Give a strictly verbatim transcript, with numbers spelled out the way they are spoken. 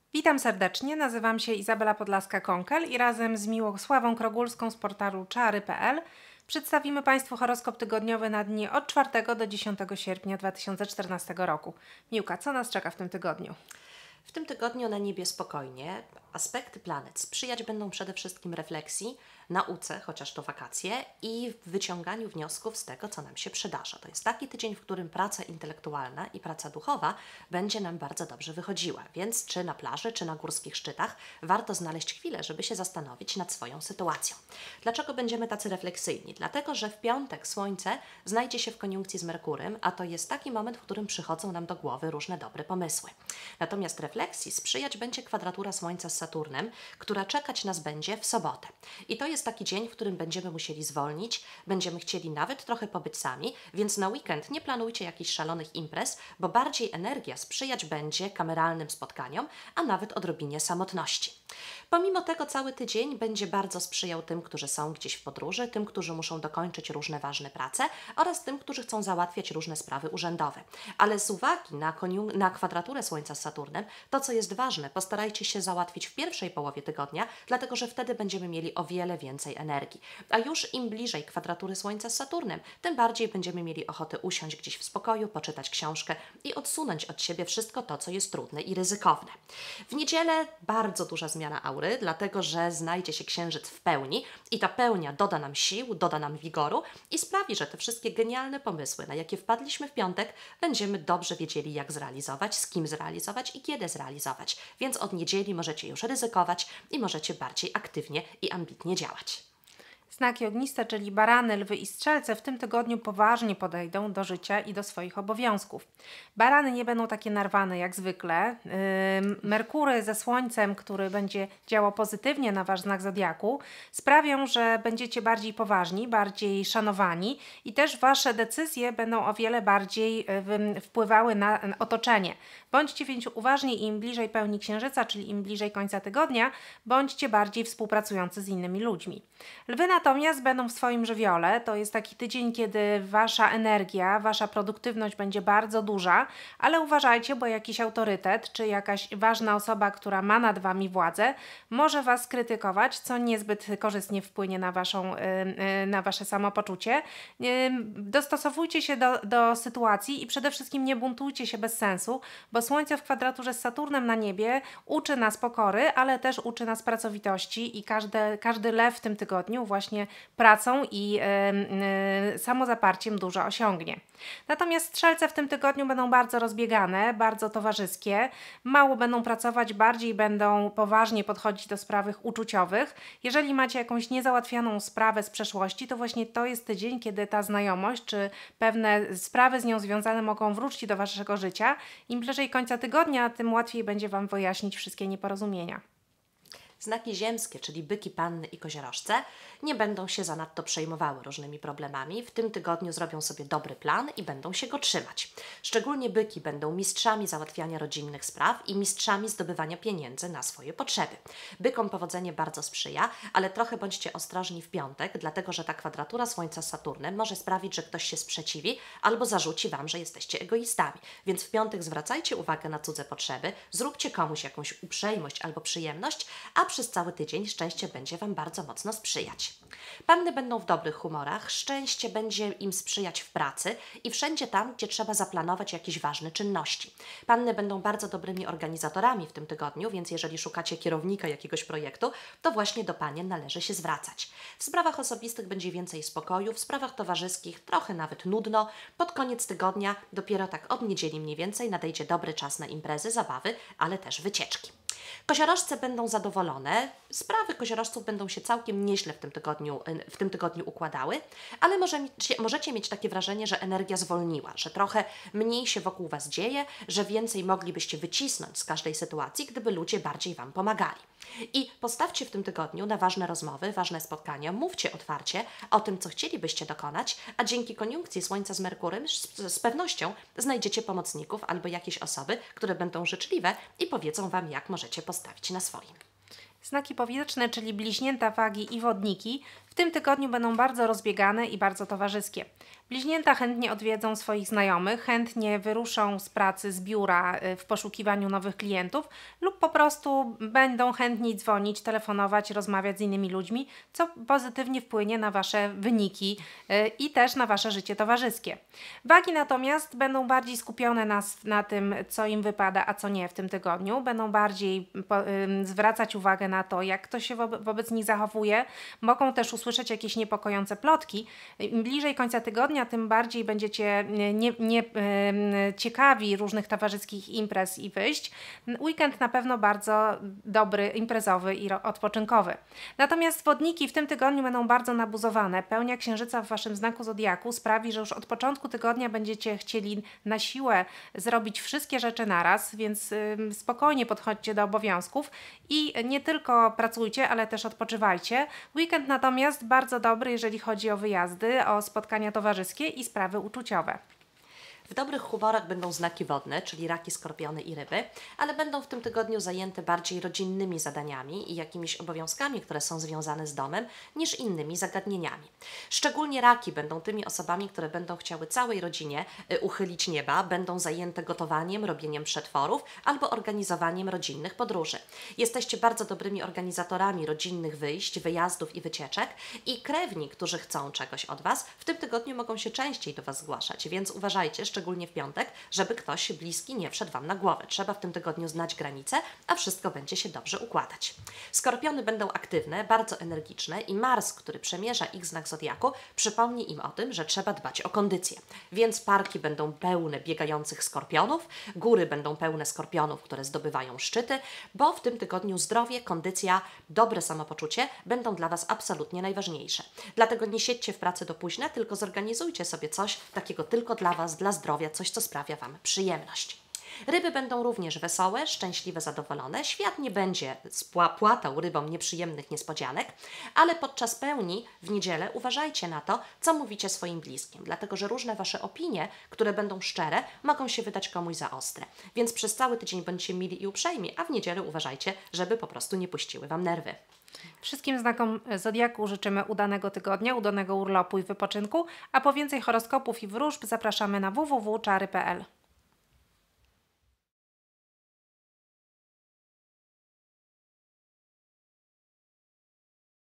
Witam serdecznie, nazywam się Izabela Podlaska-Konkel i razem z Miłosławą Krogulską z portalu czary kropka pe el przedstawimy Państwu horoskop tygodniowy na dni od czwartego do dziesiątego sierpnia dwa tysiące czternastego roku. Miłka, co nas czeka w tym tygodniu? W tym tygodniu na niebie spokojnie. Aspekty planet sprzyjać będą przede wszystkim refleksji, nauce, chociaż to wakacje, i wyciąganiu wniosków z tego, co nam się przydarza. To jest taki tydzień, w którym praca intelektualna i praca duchowa będzie nam bardzo dobrze wychodziła. Więc czy na plaży, czy na górskich szczytach warto znaleźć chwilę, żeby się zastanowić nad swoją sytuacją. Dlaczego będziemy tacy refleksyjni? Dlatego, że w piątek Słońce znajdzie się w koniunkcji z Merkurem, a to jest taki moment, w którym przychodzą nam do głowy różne dobre pomysły. Natomiast refleksji sprzyjać będzie kwadratura Słońca z Saturnem, która czekać nas będzie w sobotę. I to jest taki dzień, w którym będziemy musieli zwolnić, będziemy chcieli nawet trochę pobyć sami, więc na weekend nie planujcie jakichś szalonych imprez, bo bardziej energia sprzyjać będzie kameralnym spotkaniom, a nawet odrobinie samotności. Pomimo tego cały tydzień będzie bardzo sprzyjał tym, którzy są gdzieś w podróży, tym, którzy muszą dokończyć różne ważne prace oraz tym, którzy chcą załatwiać różne sprawy urzędowe. Ale z uwagi na, koniun- na kwadraturę Słońca z Saturnem, to co jest ważne, postarajcie się załatwić w pierwszej połowie tygodnia, dlatego że wtedy będziemy mieli o wiele więcej energii. A już im bliżej kwadratury Słońca z Saturnem, tym bardziej będziemy mieli ochotę usiąść gdzieś w spokoju, poczytać książkę i odsunąć od siebie wszystko to, co jest trudne i ryzykowne. W niedzielę bardzo duża zmiana aury, dlatego że znajdzie się księżyc w pełni i ta pełnia doda nam sił, doda nam wigoru i sprawi, że te wszystkie genialne pomysły, na jakie wpadliśmy w piątek, będziemy dobrze wiedzieli, jak zrealizować, z kim zrealizować i kiedy zrealizować. Więc od niedzieli możecie już ryzykować i możecie bardziej aktywnie i ambitnie działać. Znaki ogniste, czyli barany, lwy i strzelce w tym tygodniu poważnie podejdą do życia i do swoich obowiązków. Barany nie będą takie narwane jak zwykle. Yy, Merkury ze Słońcem, który będzie działał pozytywnie na Wasz znak zodiaku, sprawią, że będziecie bardziej poważni, bardziej szanowani i też Wasze decyzje będą o wiele bardziej yy, wpływały na otoczenie. Bądźcie więc uważni, im bliżej pełni księżyca, czyli im bliżej końca tygodnia, bądźcie bardziej współpracujący z innymi ludźmi. Lwy natomiast będą w swoim żywiole. To jest taki tydzień, kiedy Wasza energia, Wasza produktywność będzie bardzo duża, ale uważajcie, bo jakiś autorytet czy jakaś ważna osoba, która ma nad Wami władzę, może Was krytykować, co niezbyt korzystnie wpłynie na, waszą, na Wasze samopoczucie. Dostosowujcie się do, do sytuacji i przede wszystkim nie buntujcie się bez sensu, bo Słońce w kwadraturze z Saturnem na niebie uczy nas pokory, ale też uczy nas pracowitości i każde, każdy lew w tym tygodniu właśnie pracą i yy, yy, samozaparciem dużo osiągnie. Natomiast strzelce w tym tygodniu będą bardzo rozbiegane, bardzo towarzyskie, mało będą pracować, bardziej będą poważnie podchodzić do spraw uczuciowych. Jeżeli macie jakąś niezałatwianą sprawę z przeszłości, to właśnie to jest tydzień, kiedy ta znajomość czy pewne sprawy z nią związane mogą wrócić do Waszego życia. Im bliżej końca tygodnia, tym łatwiej będzie Wam wyjaśnić wszystkie nieporozumienia. Znaki ziemskie, czyli byki, panny i koziorożce, nie będą się zanadto przejmowały różnymi problemami. W tym tygodniu zrobią sobie dobry plan i będą się go trzymać. Szczególnie byki będą mistrzami załatwiania rodzinnych spraw i mistrzami zdobywania pieniędzy na swoje potrzeby. Bykom powodzenie bardzo sprzyja, ale trochę bądźcie ostrożni w piątek, dlatego że ta kwadratura Słońca z Saturnem może sprawić, że ktoś się sprzeciwi albo zarzuci Wam, że jesteście egoistami. Więc w piątek zwracajcie uwagę na cudze potrzeby, zróbcie komuś jakąś uprzejmość albo przyjemność, a przez cały tydzień szczęście będzie Wam bardzo mocno sprzyjać. Panny będą w dobrych humorach, szczęście będzie im sprzyjać w pracy i wszędzie tam, gdzie trzeba zaplanować jakieś ważne czynności. Panny będą bardzo dobrymi organizatorami w tym tygodniu, więc jeżeli szukacie kierownika jakiegoś projektu, to właśnie do panien należy się zwracać. W sprawach osobistych będzie więcej spokoju, w sprawach towarzyskich trochę nawet nudno. Pod koniec tygodnia, dopiero tak od niedzieli mniej więcej, nadejdzie dobry czas na imprezy, zabawy, ale też wycieczki. Koziorożce będą zadowolone, sprawy koziorożców będą się całkiem nieźle w tym tygodniu, w tym tygodniu układały, ale może, możecie mieć takie wrażenie, że energia zwolniła, że trochę mniej się wokół Was dzieje, że więcej moglibyście wycisnąć z każdej sytuacji, gdyby ludzie bardziej Wam pomagali. I postawcie w tym tygodniu na ważne rozmowy, ważne spotkania, mówcie otwarcie o tym, co chcielibyście dokonać, a dzięki koniunkcji Słońca z Merkurem z, z pewnością znajdziecie pomocników albo jakieś osoby, które będą życzliwe i powiedzą Wam, jak możecie postawić na swoim. Znaki powietrzne, czyli bliźnięta, wagi i wodniki, w tym tygodniu będą bardzo rozbiegane i bardzo towarzyskie. Bliźnięta chętnie odwiedzą swoich znajomych, chętnie wyruszą z pracy, z biura y, w poszukiwaniu nowych klientów lub po prostu będą chętniej dzwonić, telefonować, rozmawiać z innymi ludźmi, co pozytywnie wpłynie na Wasze wyniki y, i też na Wasze życie towarzyskie. Wagi natomiast będą bardziej skupione na, na tym, co im wypada, a co nie w tym tygodniu. Będą bardziej po, y, zwracać uwagę na to, jak kto się wo wobec nich zachowuje. Mogą też usłyszeć jakieś niepokojące plotki. Im bliżej końca tygodnia, tym bardziej będziecie nie, nie, yy, ciekawi różnych towarzyskich imprez i wyjść. Weekend na pewno bardzo dobry, imprezowy i odpoczynkowy. Natomiast wodniki w tym tygodniu będą bardzo nabuzowane. Pełnia księżyca w Waszym znaku zodiaku sprawi, że już od początku tygodnia będziecie chcieli na siłę zrobić wszystkie rzeczy naraz, więc yy, spokojnie podchodźcie do obowiązków i nie tylko pracujcie, ale też odpoczywajcie. Weekend natomiast bardzo dobry, jeżeli chodzi o wyjazdy, o spotkania towarzyskie i sprawy uczuciowe. W dobrych humorach będą znaki wodne, czyli raki, skorpiony i ryby, ale będą w tym tygodniu zajęte bardziej rodzinnymi zadaniami i jakimiś obowiązkami, które są związane z domem, niż innymi zagadnieniami. Szczególnie raki będą tymi osobami, które będą chciały całej rodzinie y, uchylić nieba, będą zajęte gotowaniem, robieniem przetworów albo organizowaniem rodzinnych podróży. Jesteście bardzo dobrymi organizatorami rodzinnych wyjść, wyjazdów i wycieczek i krewni, którzy chcą czegoś od Was, w tym tygodniu mogą się częściej do Was zgłaszać, więc uważajcie, szczególnie w piątek, żeby ktoś bliski nie wszedł Wam na głowę. Trzeba w tym tygodniu znać granice, a wszystko będzie się dobrze układać. Skorpiony będą aktywne, bardzo energiczne i Mars, który przemierza ich znak zodiaku, przypomni im o tym, że trzeba dbać o kondycję. Więc parki będą pełne biegających skorpionów, góry będą pełne skorpionów, które zdobywają szczyty, bo w tym tygodniu zdrowie, kondycja, dobre samopoczucie będą dla Was absolutnie najważniejsze. Dlatego nie siedźcie w pracy do późna, tylko zorganizujcie sobie coś takiego tylko dla Was, dla zdrowia, coś, co sprawia Wam przyjemność. Ryby będą również wesołe, szczęśliwe, zadowolone. Świat nie będzie płatał rybom nieprzyjemnych niespodzianek, ale podczas pełni w niedzielę uważajcie na to, co mówicie swoim bliskim, dlatego że różne Wasze opinie, które będą szczere, mogą się wydać komuś za ostre. Więc przez cały tydzień bądźcie mili i uprzejmi, a w niedzielę uważajcie, żeby po prostu nie puściły Wam nerwy. Wszystkim znakom zodiaku życzymy udanego tygodnia, udanego urlopu i wypoczynku, a po więcej horoskopów i wróżb zapraszamy na w w w kropka czary kropka p l.